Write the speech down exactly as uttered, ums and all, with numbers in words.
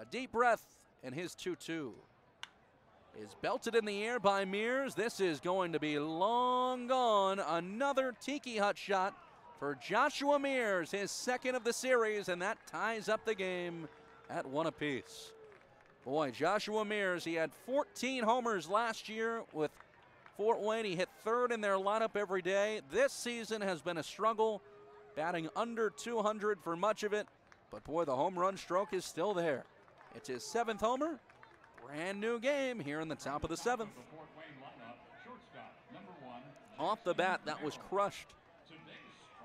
A deep breath, and his two two is belted in the air by Mears. This is going to be long gone. Another Tiki Hut shot for Joshua Mears, his second of the series, and that ties up the game at one apiece. Boy, Joshua Mears, he had fourteen homers last year with Fort Wayne. He hit third in their lineup every day. This season has been a struggle, batting under two hundred for much of it. But boy, the home run stroke is still there. It's his seventh homer. Brand new game here in the top of the seventh. Off the bat, that was crushed